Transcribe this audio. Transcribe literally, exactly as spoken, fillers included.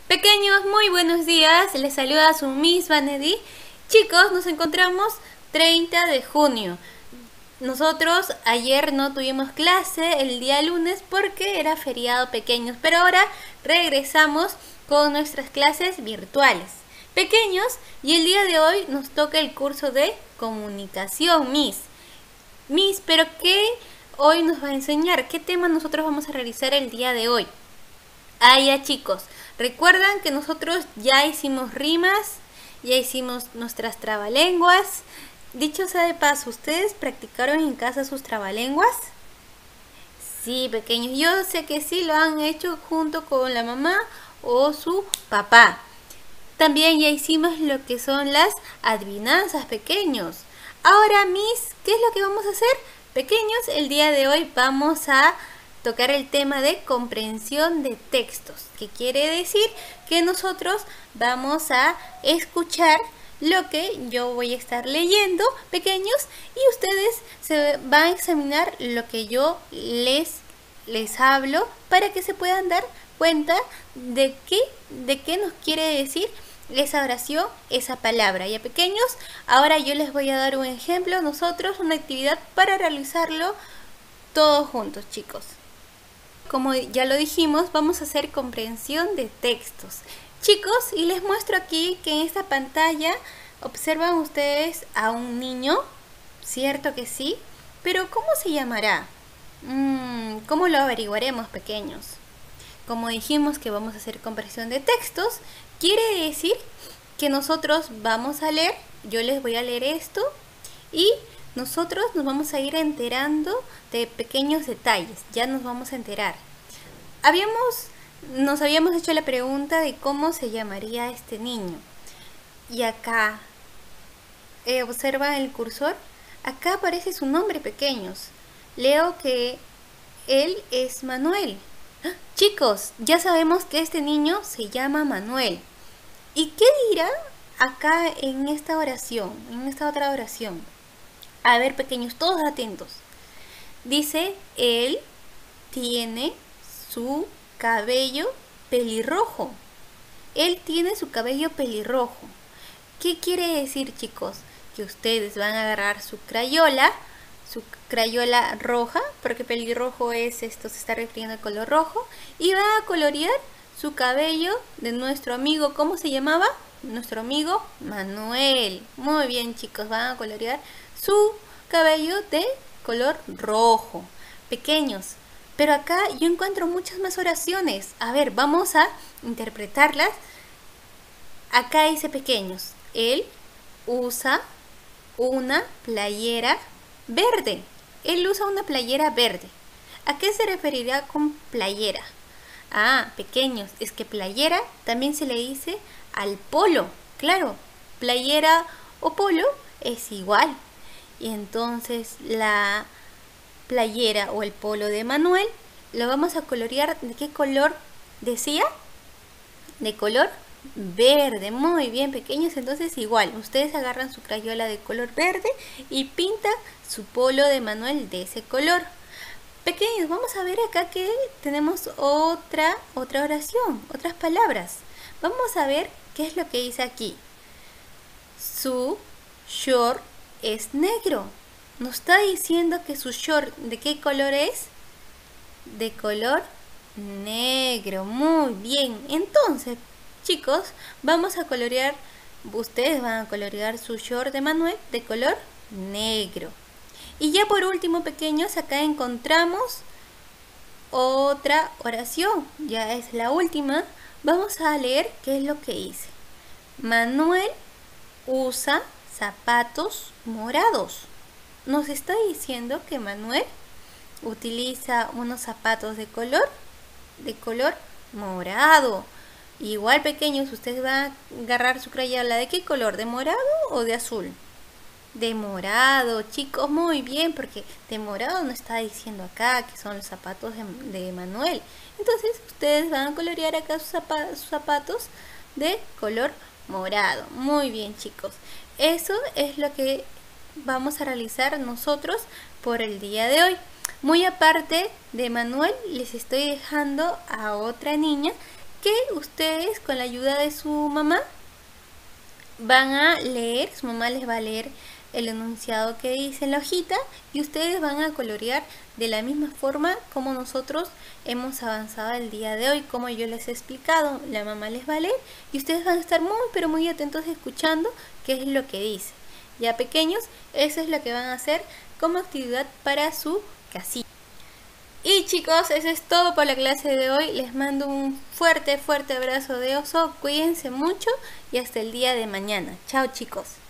Pequeños, muy buenos días. Les saluda su Miss Vanedy. Chicos, nos encontramos treinta de junio. Nosotros ayer no tuvimos clase el día lunes porque era feriado, pequeños, pero ahora regresamos con nuestras clases virtuales. Pequeños, y el día de hoy nos toca el curso de comunicación, Miss. Miss, ¿pero qué hoy nos va a enseñar? ¿Qué tema nosotros vamos a realizar el día de hoy? Ah, ya, chicos, recuerdan que nosotros ya hicimos rimas, ya hicimos nuestras trabalenguas. Dicho sea de paso, ¿ustedes practicaron en casa sus trabalenguas? Sí, pequeños, yo sé que sí lo han hecho junto con la mamá o su papá. También ya hicimos lo que son las adivinanzas, pequeños. Ahora, Miss, ¿qué es lo que vamos a hacer? Pequeños, el día de hoy vamos a tocar el tema de comprensión de textos, que quiere decir que nosotros vamos a escuchar lo que yo voy a estar leyendo, pequeños, y ustedes se van a examinar lo que yo les, les hablo para que se puedan dar cuenta de qué, de qué nos quiere decir esa oración, esa palabra. Ya, pequeños, ahora yo les voy a dar un ejemplo, nosotros una actividad para realizarlo todos juntos, chicos. Como ya lo dijimos, vamos a hacer comprensión de textos. Chicos, y les muestro aquí que en esta pantalla observan ustedes a un niño, ¿cierto que sí? Pero ¿cómo se llamará? Mm, ¿Cómo lo averiguaremos, pequeños? Como dijimos que vamos a hacer comprensión de textos, quiere decir que nosotros vamos a leer, yo les voy a leer esto y nosotros nos vamos a ir enterando de pequeños detalles, ya nos vamos a enterar. Habíamos, nos habíamos hecho la pregunta de cómo se llamaría este niño. Y acá, eh, observan el cursor, acá aparece su nombre, pequeños. Leo que él es Manuel. ¡Ah! Chicos, ya sabemos que este niño se llama Manuel. ¿Y qué dirá acá en esta oración, en esta otra oración? A ver, pequeños, todos atentos. Dice, él tiene su cabello pelirrojo. Él tiene su cabello pelirrojo. ¿Qué quiere decir, chicos? Que ustedes van a agarrar su crayola, su crayola roja, porque pelirrojo es esto, se está refiriendo al color rojo, y van a colorear su cabello de nuestro amigo. ¿Cómo se llamaba? Nuestro amigo Manuel. Muy bien, chicos, van a colorear su cabello de color rojo. Pequeños, pero acá yo encuentro muchas más oraciones. A ver, vamos a interpretarlas. Acá dice, pequeños, él usa una playera verde. Él usa una playera verde. ¿A qué se referirá con playera? Ah, pequeños, es que playera también se le dice al polo. Claro, playera o polo es igual. Y entonces la playera o el polo de Manuel lo vamos a colorear. ¿De qué color decía? De color verde. Muy bien, pequeños, entonces igual ustedes agarran su crayola de color verde y pintan su polo de Manuel de ese color. Pequeños, vamos a ver acá que tenemos otra, otra oración, otras palabras. Vamos a ver qué es lo que dice aquí. Su short es negro. Nos está diciendo que su short, ¿de qué color es? De color negro. Muy bien. Entonces, chicos, vamos a colorear, ustedes van a colorear su short de Manuel de color negro. Y ya por último, pequeños, acá encontramos otra oración. Ya es la última. Vamos a leer qué es lo que dice. Manuel usa zapatos morados. Nos está diciendo que Manuel utiliza unos zapatos de color, de color morado. Igual, pequeños, ustedes van a agarrar su crayola. ¿De qué color? ¿De morado o de azul? De morado, chicos, muy bien, porque de morado no está diciendo acá que son los zapatos de, de Manuel. Entonces ustedes van a colorear acá sus, zapa sus zapatos de color morado. Muy bien, chicos, eso es lo que vamos a realizar nosotros por el día de hoy. Muy aparte de Manuel, les estoy dejando a otra niña que ustedes con la ayuda de su mamá van a leer, su mamá les va a leer el enunciado que dice en la hojita y ustedes van a colorear de la misma forma como nosotros hemos avanzado el día de hoy, como yo les he explicado. La mamá les va a leer y ustedes van a estar muy pero muy atentos escuchando qué es lo que dice. Ya pequeños, eso es lo que van a hacer como actividad para su casita. Y chicos, eso es todo por la clase de hoy. Les mando un fuerte, fuerte abrazo de oso. Cuídense mucho y hasta el día de mañana. Chao chicos.